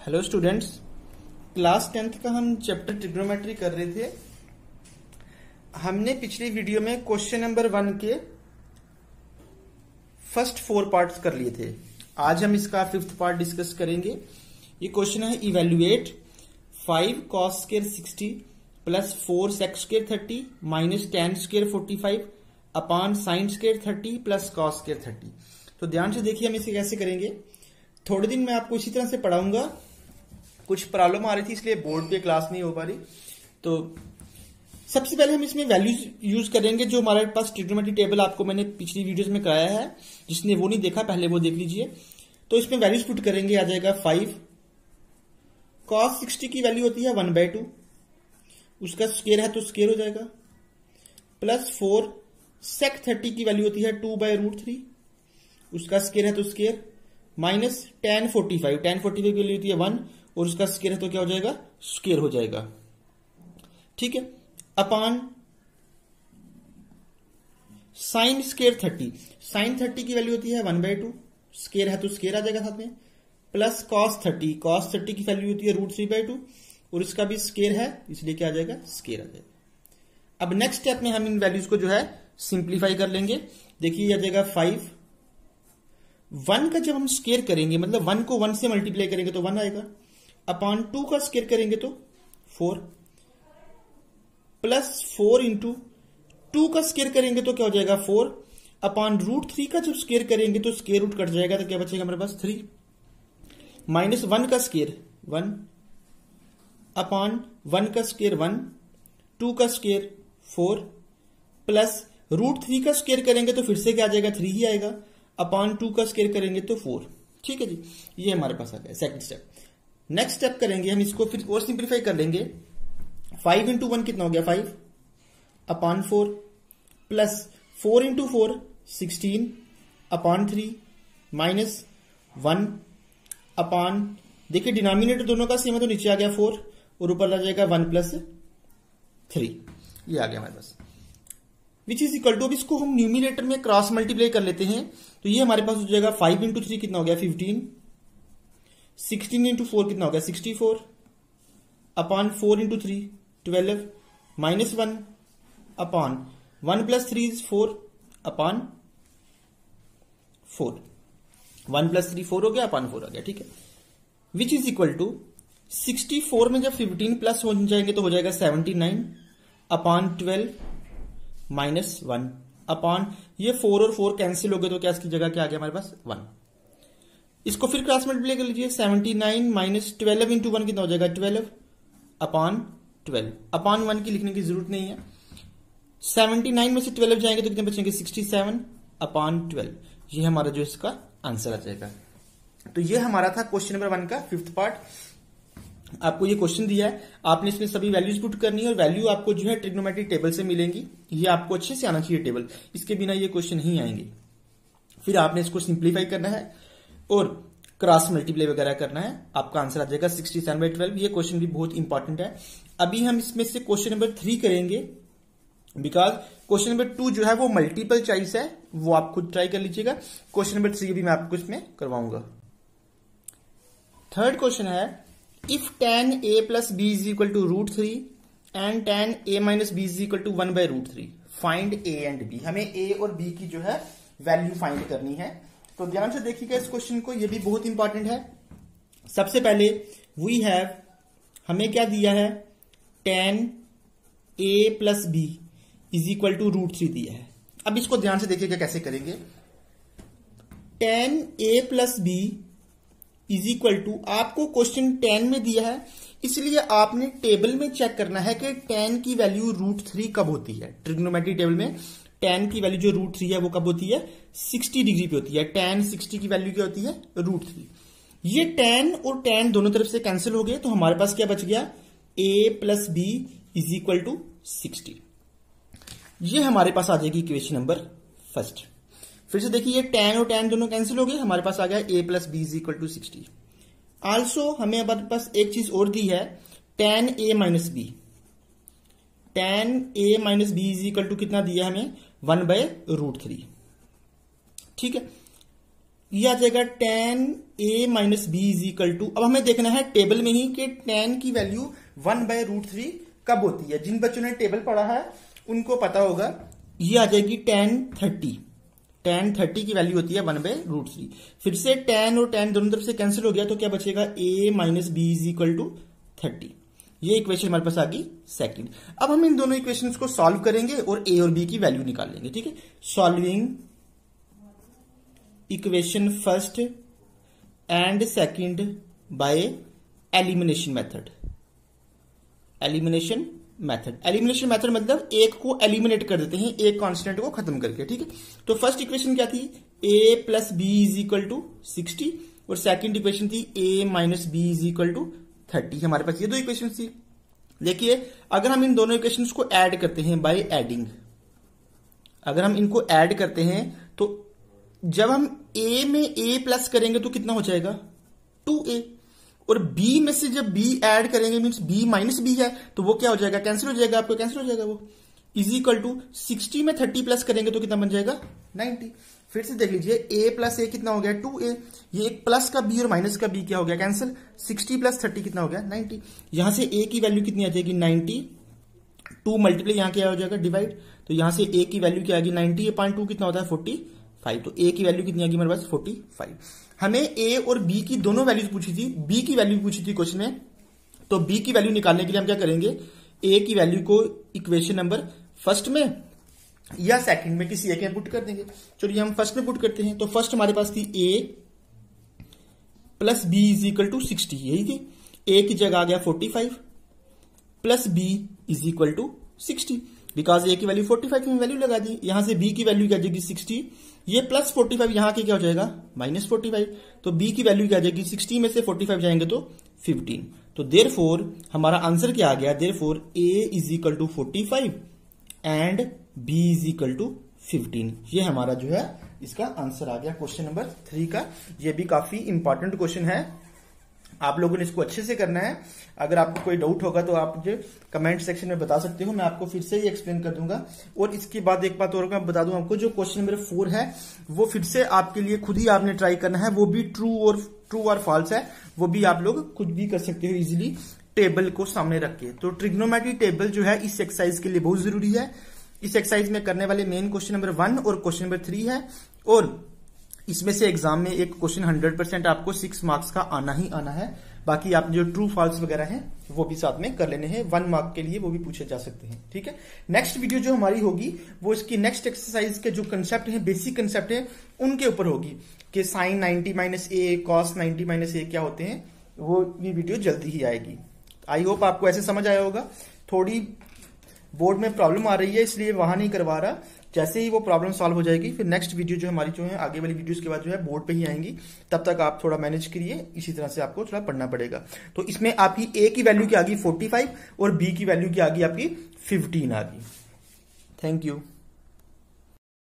Hello students, class 10th का हम chapter trigonometry कर रहे थे। हमने पिछली वीडियो में क्वेश्चन नंबर 1 के फर्स्ट 4 पार्ट्स कर लिए थे। आज हम इसका 5th पार्ट डिस्कस करेंगे। ये क्वेश्चन है evaluate 5 cos square 60 plus 4 sec square 30 minus tan square 45 upon sin square 30 plus cos square 30। तो ध्यान से देखिए हम इसे कैसे करेंगे। थोड़े दिन मैं आपको इसी तरह से पढ़ाऊंगा। कुछ प्रॉब्लम आ रही थी इसलिए बोर्ड पे क्लास नहीं हो पा रही। तो सबसे पहले हम इसमें वैल्यूज यूज करेंगे। जो हमारे पास ट्रिग्नोमेट्री टेबल आपको मैंने पिछली वीडियोस में कराया है, जिसने वो नहीं देखा पहले वो देख लीजिए। तो इसमें वैल्यूज पुट करेंगे, आ जाएगा 5 cos 60 की वैल्यू होती है 1/2, उसका स्क्वायर है तो स्क्वायर हो जाएगा, प्लस 4 sec 30 की वैल्यू होती है 2/√3, उसका स्क्वायर है तो स्क्वायर, माइनस tan 45 की वैल्यू होती है 1 और उसका स्क्वायर है तो क्या हो जाएगा, स्क्वायर हो जाएगा। ठीक है, अपॉन sin स्क्वायर 30, sin 30 की वैल्यू होती है 1/2, स्क्वायर है तो स्क्वायर आ जाएगा साथ में, प्लस cos 30 की वैल्यू होती है √3/2 और इसका भी स्क्वायर है इसलिए क्या आ जाएगा, स्क्वायर आ जाएगा। अब नेक्स्ट स्टेप में हम इन वैल्यूज को जो है सिंप्लीफाई कर लेंगे। देखिए आ जाएगा 5, 1 का जब हम स्क्वायर करेंगे मतलब 1 को 1 से मल्टीप्लाई करेंगे तो 1 आएगा, अपॉन 2 का स्क्वायर करेंगे तो 4, प्लस 4 इंटू 2 का स्क्वायर करेंगे तो क्या हो जाएगा 4, अपॉन √3 का जब स्क्वायर करेंगे तो स्क्वायर रूट कट जाएगा तो क्या बचेगा हमारे पास 3, माइनस 1 का स्क्वायर 1, अपॉन 1 का स्क्वायर 1, 2 का स्क्वायर 4, प्लस √3 का स्क्वायर करेंगे तो फिर से क्या आ जाएगा 3 ही आएगा, अपॉन 2 का स्क्वायर करेंगे तो 4। ठीक है जी, ये हमारे पास आ गया सेकंड स्टेप। नेक्स्ट स्टेप करेंगे हम इसको फिर और सिंप्लीफाई कर लेंगे। 5 इंटू 1 कितना हो गया 5, upon 4, plus 4 into 4 16, upon 3, minus 1, upon देखिए डिनोमिनेटर दोनों का सेम है तो नीचे आ गया 4 और ऊपर आ जाएगा 1 प्लस 3, ये आ गया हमारे पास, विच इज इक्वल टू। अब इसको हम न्यूमिनेटर में क्रॉस मल्टीप्लाई कर लेते हैं तो ये हमारे पास हो जाएगा 5 इंटू 3 कितना हो गया 15, 16 इंटू 4 कितना हो गया 64, upon 4 into 3 12, minus 1, upon 1 plus 3 is 4, upon 4, 1 plus 3 4 हो गया, अपॉन 4 आ गया। ठीक है, विच इज इक्वल टू 64 में जब 15 प्लस हो जाएंगे तो हो जाएगा 79, अपॉन 12 माइनस 1, अपॉन ये 4 और 4 कैंसिल हो गए तो क्या इसकी जगह क्या आ गया हमारे पास 1। इसको फिर क्रॉस मल्टीप्लाई कर लीजिए, 79 माइनस 12 इंटू 1 कितना हो जाएगा 12, अपॉन 12, अपॉन 1 की लिखने की जरूरत नहीं है। 79 में से 12 जाएंगे तो कितने बचेंगे 67, अपॉन 12, ये हमारा जो इसका आंसर आ जाएगा। तो ये हमारा था क्वेश्चन नंबर 1 का 5th पार्ट। आपको ये क्वेश्चन दिया है, आपने इसमें सभी वैल्यूज पुट करनी है और वैल्यू आपको जो है ट्रिग्नोमेट्री टेबल से मिलेंगी। ये आपको अच्छे से आना चाहिए टेबल, इसके बिना ये क्वेश्चन नहीं आएंगे। फिर आपने इसको सिंप्लीफाई करना है और क्रॉस मल्टीप्लाई वगैरह करना है, आपका आंसर आ जाएगा 67/12। ये क्वेश्चन भी बहुत इंपॉर्टेंट है। अभी हम इसमें से क्वेश्चन नंबर 3 करेंगे, बिकॉज क्वेश्चन नंबर 2 जो है वो मल्टीपल चॉइस है, वो आप खुद ट्राई कर लीजिएगा। क्वेश्चन नंबर 3 भी मैं आपको इसमें करवाऊंगा। थर्ड क्वेश्चन है, if tan a plus B is equal to √3 and tan a minus B is equal to 1/√3, find a and b। हमें a और b की जो है वैल्यू फाइंड करनी है। तो ध्यान से देखिएगा इस क्वेश्चन को, ये भी बहुत इंपॉर्टेंट है। सबसे पहले हमें क्या दिया है, tan a plus B is equal to √3 दिया है। अब इसको ध्यान से देखिएगा कैसे करेंगे। tan a plus B is equal to, आपको क्वेश्चन 10 में दिया है इसलिए आपने टेबल में चेक करना है कि tan की वैल्यू √3 कब होती है। ट्रिग्नोमेट्री टेबल में tan की वैल्यू जो √3 है वो कब होती है, 60 डिग्री पे होती है। tan 60 की वैल्यू क्या होती है √3। ये tan और tan दोनों तरफ से कैंसिल हो गए तो हमारे पास क्या बच गया, a plus B is equal to 60। ये हमारे पास आ जाएगी इक्वेशन नंबर 1। फिर से देखिए ये tan और tan दोनों कैंसिल हो गए, हमारे पास आ गया a plus B is equal to 60। Also हमें हमारे पास एक चीज और दी है, tan a minus B. tan a minus B is equal to कितना दिया हमें 1/√3। ठीक है, ये आ जाएगा tan a minus B is equal to, अब हमें देखना है टेबल में ही कि tan की वैल्यू 1/√3 कब होती है। जिन बच्चों ने टेबल पढ़ा है उनको पता होगा, ये आ जाएगी tan 30 की वैल्यू होती है 1/√3। फिर से tan और tan दोनों तरफ से कैंसिल हो गया, तो क्या बचेगा a minus B is equal to 30। ये इक्वेशन हमारे पास आ गई सेकंड। अब हम इन दोनों इक्वेशंस को सॉल्व करेंगे और a और b की वैल्यू निकाल लेंगे। ठीक है, solving equation first and second by elimination method. Elimination method मतलब एक को एलिमिनेट कर देते हैं, एक कांस्टेंट को खत्म करके। ठीक है, तो फर्स्ट इक्वेशन क्या थी, a plus B is equal to 60 और सेकंड इक्वेशन थी a minus B is equal to 30। हमारे पास ये दो इक्वेशन थी। देखिए, अगर हम इन दोनों इक्वेशंस को ऐड करते हैं बाय एडिंग, अगर हम इनको ऐड करते हैं तो जब हम a में a प्लस करेंगे तो कितना हो जाएगा 2a, और b में से जब b ऐड करेंगे मीन्स b माइनस b है तो वो क्या हो जाएगा, कैंसिल हो जाएगा, आपको कैंसिल हो जाएगा वो, इज इक्वल टू 60 में 30 प्लस करेंगे तो कितना बन जाएगा 90। फिर से देख लीजिए, a प्लस a कितना हो गया 2a, ये एक प्लस का b और माइनस का b क्या हो गया कैंसिल, 60 प्लस 30 कितना हो गया 90। यहां से a की वैल्यू कितनी आ जाएगी 90, 2 मल्टीप्लाई यहां क्या हो जाएगा डिवाइड, तो यहां से a की वैल्यू क्या आ गई 90/2 कितना होता है 45, तो a की वैल्यू कितनी आ गई हमारे पास 45। हमें a और b की दोनों वैल्यूज पूछी थी, b की वैल्यू पूछी थी क्वेश्चन में, तो b की वैल्यू निकालने के लिए हम क्या करेंगे, a की वैल्यू को इक्वेशन नंबर फर्स्ट में या सेकंड में किसी एक में पुट कर देंगे। चलिए हम फर्स्ट में पुट करते हैं, तो फर्स्ट हमारे पास थी a plus B is equal to 60, यही थी, a की जगह आ गया 45 plus b is equal to 60, because a की वैल्यू 45 में वैल्यू लगा दी, यहां से b की वैल्यू क्या जाएगी 60, ये प्लस 45 यहां के क्या हो जाएगा माइनस 45, तो b की वैल्यू क्या जाएगी 60 में से 45 जाएंगे तो 15। तो देयरफॉर हमारा आंसर क्या आ गया, therefore a is equal to 45 and b is equal to 15। ये हमारा जो है इसका आंसर आ गया क्वेश्चन नंबर 3 का। ये भी काफी इंपॉर्टेंट क्वेश्चन है, आप लोगों ने इसको अच्छे से करना है। अगर आपको कोई डाउट होगा तो आप मुझे कमेंट सेक्शन में बता सकते हो, मैं आपको फिर से ही एक्सप्लेन कर दूंगा। और इसके बाद एक बात और मैं बता दूं आपको, जो क्वेश्चन नंबर 4 है वो फिर से आपके लिए खुद ही आपने ट्राई करना है, वो भी ट्रू और फॉल्स है, वो भी आप लोग खुद भी कर सकते हो इजिली टेबल को सामने रख के। तो ट्रिग्नोमेट्री टेबल जो है इस एक्सरसाइज के लिए बहुत जरूरी है। इस एक्सरसाइज में करने वाले मेन क्वेश्चन नंबर 1 और क्वेश्चन नंबर 3 है, और इसमें से एग्जाम में एक क्वेश्चन 100% आपको 6 मार्क्स का आना ही आना है। बाकी आप जो ट्रू फॉल्स वगैरह हैं वो भी साथ में कर लेने हैं, 1 मार्क के लिए वो भी पूछे जा सकते हैं। ठीक है, नेक्स्ट वीडियो जो हमारी होगी वो इसकी नेक्स्ट एक्सरसाइज के जो कंसेप्ट है, बेसिक कंसेप्ट है, उनके ऊपर होगी कि sine 90 minus A, cos 90 minus A क्या होते हैं, वो भी वीडियो जल्दी ही आएगी। आई होप आपको ऐसे समझ आया होगा। थोड़ी बोर्ड में प्रॉब्लम आ रही है इसलिए वहां नहीं करवा रहा, जैसे ही वो प्रॉब्लम सॉल्व हो जाएगी फिर नेक्स्ट वीडियो जो हमारी जो है आगे वाली वीडियोस के बाद जो है बोर्ड पे ही आएंगी। तब तक आप थोड़ा मैनेज करिए, इसी तरह से आपको थोड़ा पढ़ना पड़ेगा। तो इसमें आपकी ए की वैल्यू क्या आ गई 45 और बी की वैल्यू क्या आ गई आपकी 15 आ गई। Thank you.